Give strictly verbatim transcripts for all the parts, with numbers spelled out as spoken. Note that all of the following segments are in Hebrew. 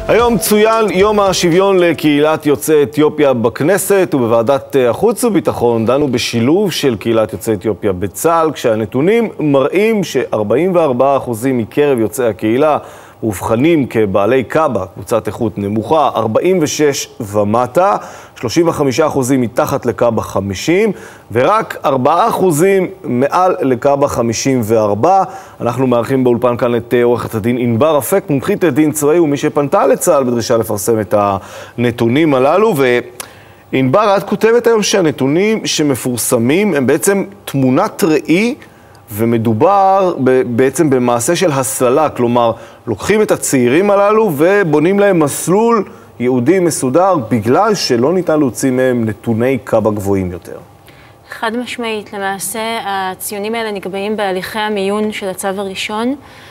היום צוין יום השוויון לקהילת יוצאי אתיופיה בכנסת, ובוועדת החוץ וביטחון דנו בשילוב של קהילת יוצאי אתיופיה בצה"ל, כשהנתונים מראים ש-ארבעים וארבעה אחוז מקרב יוצאי הקהילה מובחנים כבעלי קב"א, קבוצת איכות נמוכה, ארבעים ושש ומטה, שלושים וחמישה אחוז מתחת לקב"א חמישים, ורק ארבעה אחוז מעל לקב"א חמישים וארבע. אנחנו מארחים באולפן כאן את עורכת הדין ענבר אפק, מומחית לדין צבאי ומי שפנתה לצה"ל בדרישה לפרסם את הנתונים הללו. וענבר, את כותבת היום שהנתונים שמפורסמים הם בעצם תמונת ראי, ומדובר בעצם במעשה של הסללה, כלומר, לוקחים את הצעירים הללו ובונים להם מסלול יהודי מסודר, בגלל שלא ניתן להוציא מהם נתוני קב"א גבוהים יותר. חד משמעית, למעשה הציונים האלה נקבעים בהליכי המיון של הצו הראשון.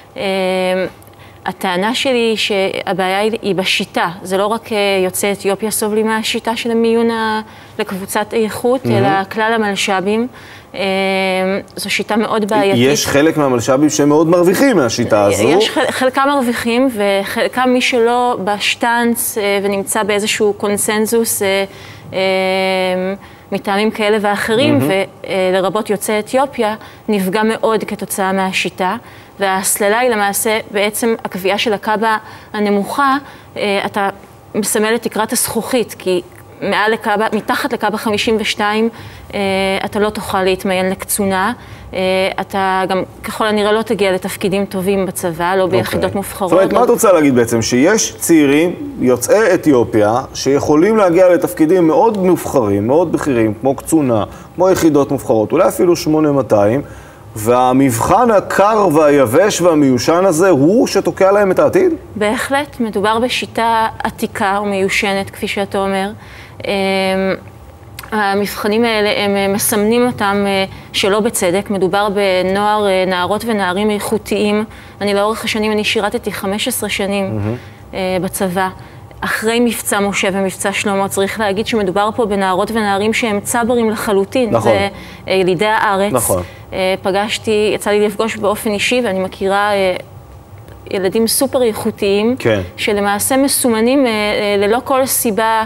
הטענה שלי היא שהבעיה היא בשיטה, זה לא רק יוצאי אתיופיה סובלים מהשיטה של המיון לקבוצת איכות, mm-hmm. אלא כלל המלש"בים. זו שיטה מאוד בעייתית. יש חלק מהמלש"בים שהם מאוד מרוויחים מהשיטה הזו. יש חלקם מרוויחים, וחלקם מי שלא בשטנץ ונמצא באיזשהו קונסנזוס מטעמים כאלה ואחרים, mm-hmm. ולרבות יוצאי אתיופיה, נפגע מאוד כתוצאה מהשיטה. וההסללה היא למעשה בעצם הקביעה של הקב"א הנמוכה, אתה מסמל את תקרת הזכוכית, כי מעל לקב"א, מתחת לקב"א חמישים ושתיים, אתה לא תוכל להתמיין לקצונה, אתה גם ככל הנראה לא תגיע לתפקידים טובים בצבא, לא ביחידות מובחרות. זאת אומרת, מה את רוצה להגיד בעצם? שיש צעירים, יוצאי אתיופיה, שיכולים להגיע לתפקידים מאוד מובחרים, מאוד בכירים, כמו קצונה, כמו יחידות מובחרות, אולי אפילו שמונה מאתיים, והמבחן הקר והיבש והמיושן הזה הוא שתוקע להם את העתיד? בהחלט, מדובר בשיטה עתיקה ומיושנת, כפי שאתה אומר. המבחנים האלה, הם מסמנים אותם שלא בצדק. מדובר בנוער, נערות ונערים איכותיים. אני לאורך השנים, אני שירתתי חמש עשרה שנים mm-hmm. בצבא. אחרי מבצע משה ומבצע שלמה, צריך להגיד שמדובר פה בנערות ונערים שהם צברים לחלוטין. נכון. זה ילידי הארץ. נכון. פגשתי, יצא לי לפגוש באופן אישי, ואני מכירה ילדים סופר איכותיים, כן. שלמעשה מסומנים ללא כל סיבה,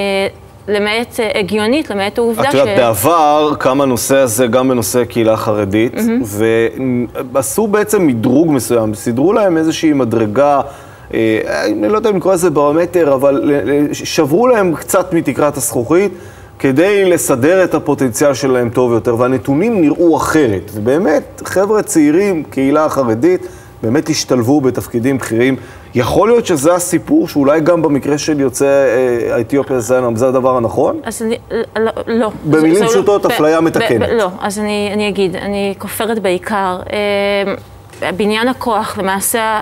למעט הגיונית, למעט העובדה ש... את יודעת, בעבר קם הנושא הזה גם בנושא קהילה חרדית, mm-hmm. ועשו בעצם מדרוג מסוים, סידרו להם איזושהי מדרגה, אני לא יודע אם לקרוא לזה ברמטר, אבל שברו להם קצת מתקרת הזכוכית, כדי לסדר את הפוטנציאל שלהם טוב יותר, והנתונים נראו אחרת. ובאמת, חבר'ה צעירים, קהילה חרדית, באמת השתלבו בתפקידים בכירים. יכול להיות שזה הסיפור, שאולי גם במקרה של יוצאי אתיופיה זה הדבר הנכון? אז אני, לא, לא. במילים פשוטות, אפליה מתקנת. לא, אז אני, אני אגיד, אני כופרת בעיקר. בניין הכוח, למעשה,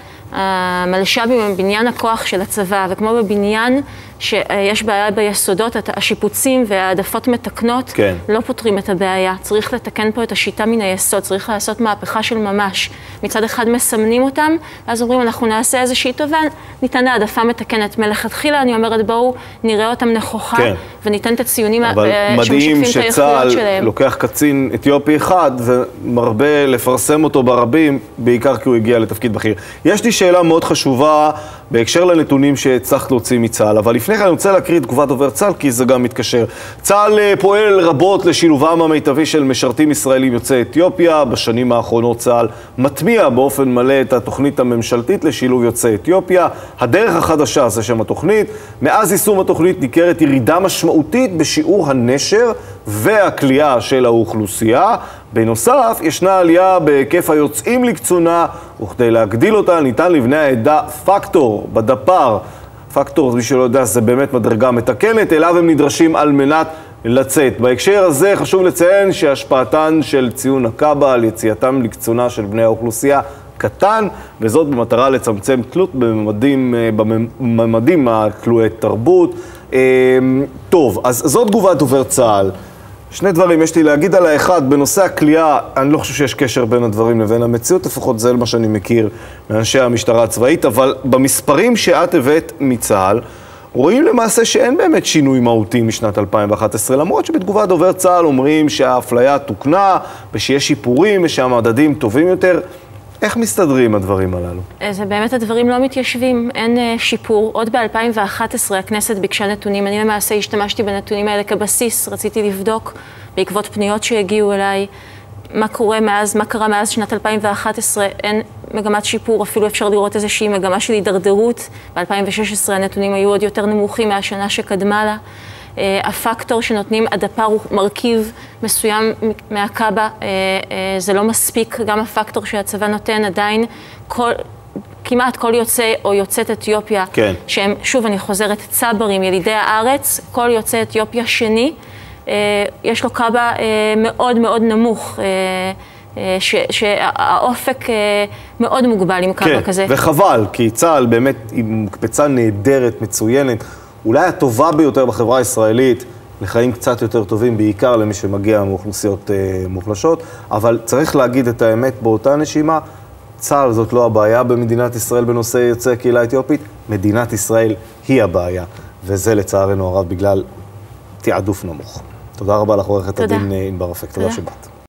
המלש"בים הם בניין הכוח של הצבא, וכמו בבניין שיש בעיה ביסודות, השיפוצים והעדפות מתקנות כן. לא פותרים את הבעיה. צריך לתקן פה את השיטה מן היסוד, צריך לעשות מהפכה של ממש. מצד אחד מסמנים אותם, ואז אומרים אנחנו נעשה איזושהי טובה, ניתן העדפה מתקנת. מלכתחילה אני אומרת בואו נראה אותם נכוחה, כן. וניתן את הציונים שמשקפים את היכולות שלהם. אבל מדהים שצה"ל לוקח קצין אתיופי אחד ומרבה לפרסם אותו ברבים, בעיקר כי הוא הגיע לתפקיד בכיר. יש לי שאלה מאוד חשובה בהקשר לנתונים שצריך להוציא מצה"ל, אבל לפני כן אני רוצה להקריא את תגובת דובר צה"ל, כי זה גם מתקשר. צה"ל פועל רבות לשילובם המיטבי של משרתים ישראלים יוצאי אתיופיה. בשנים האחרונות צה"ל מטמיע באופן מלא את התוכנית הממשלתית לשילוב יוצאי אתיופיה. הדרך החדשה, זה שם התוכנית. מאז יישום התוכנית ניכרת ירידה משמעותית בשיעור הנשר והכליאה של האוכלוסייה. בנוסף, ישנה עלייה בהיקף היוצאים לקצונה, וכדי להגדיל אותה ניתן לבני העדה פקטור בדפ"ר. פקטור, מי שלא יודע, זה באמת מדרגה מתקנת, אליו הם נדרשים על מנת לצאת. בהקשר הזה חשוב לציין שהשפעתן של ציון הקב"א על יציאתם לקצונה של בני האוכלוסייה קטן, וזאת במטרה לצמצם תלות בממדים, בממדים התלויי תרבות. טוב, אז זאת תגובת דובר צה"ל. שני דברים יש לי להגיד על האחד, בנושא הכליאה, אני לא חושב שיש קשר בין הדברים לבין המציאות, לפחות זה מה שאני מכיר מאנשי המשטרה הצבאית, אבל במספרים שאת הבאת מצה"ל, רואים למעשה שאין באמת שינוי מהותי משנת אלפיים ואחת עשרה, למרות שבתגובת דובר צה"ל אומרים שהאפליה תוקנה, ושיש שיפורים ושהמדדים טובים יותר. איך מסתדרים הדברים הללו? זה באמת הדברים לא מתיישבים, אין שיפור. עוד ב-אלפיים ואחת עשרה הכנסת ביקשה נתונים, אני למעשה השתמשתי בנתונים האלה כבסיס, רציתי לבדוק בעקבות פניות שהגיעו אליי, מה קורה מאז, מה קרה מאז שנת אלפיים ואחת עשרה, אין מגמת שיפור, אפילו אפשר לראות איזושהי מגמה של הידרדרות. ב-אלפיים ושש עשרה הנתונים היו עוד יותר נמוכים מהשנה שקדמה לה. Uh, הפקטור שנותנים הדפ"ר הוא מרכיב מסוים מהקאבה, uh, uh, זה לא מספיק, גם הפקטור שהצבא נותן עדיין, כל, כמעט כל יוצא או יוצאת אתיופיה, כן. שהם, שוב אני חוזרת, צברים, ילידי הארץ, כל יוצא אתיופיה שני, uh, יש לו קאבה uh, מאוד מאוד נמוך, uh, ש, שהאופק uh, מאוד מוגבל עם קאבה כן, כזה. וחבל, כי צה"ל באמת היא מקפצה נהדרת, מצוינת, אולי הטובה ביותר בחברה הישראלית, לחיים קצת יותר טובים, בעיקר למי שמגיע מאוכלוסיות אה, מוחלשות, אבל צריך להגיד את האמת באותה נשימה, צה"ל זאת לא הבעיה במדינת ישראל בנושא יוצאי הקהילה האתיופית, מדינת ישראל היא הבעיה, וזה לצערנו הרב בגלל תעדוף נמוך. תודה רבה לך עורכת הדין ענבר אפק, תודה שבאת.